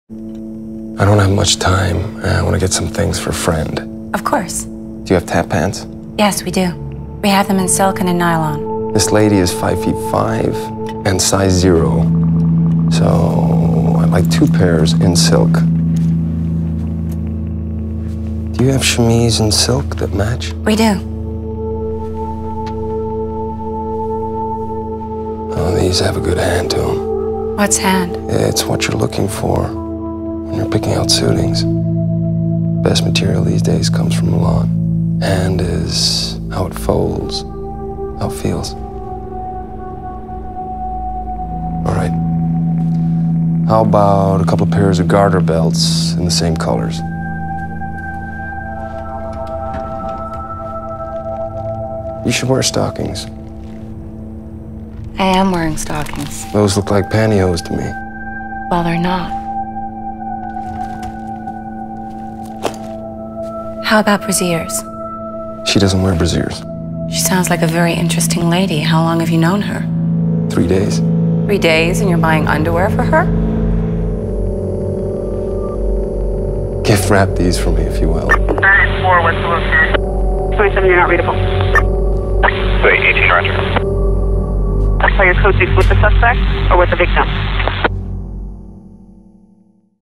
I don't have much time. I want to get some things for a friend. Of course. Do you have tap pants? Yes, we do. We have them in silk and in nylon. This lady is 5'5" and size 0. So I'd like 2 pairs in silk. Do you have chemise in silk that match? We do. Oh, these have a good hand to them. What's hand? It's what you're looking for when you're picking out suitings. Best material these days comes from Milan. Hand is how it folds, how it feels. All right. How about a couple of pairs of garter belts in the same colors? You should wear stockings. I am wearing stockings. Those look like pantyhose to me. Well, they're not. How about brassieres? She doesn't wear brassieres. She sounds like a very interesting lady. How long have you known her? 3 days. 3 days and you're buying underwear for her? Gift wrap these for me, if you will. 4, what's the location? 27, you're not readable. 18, roger. So your code 6 with the suspect or with the victim?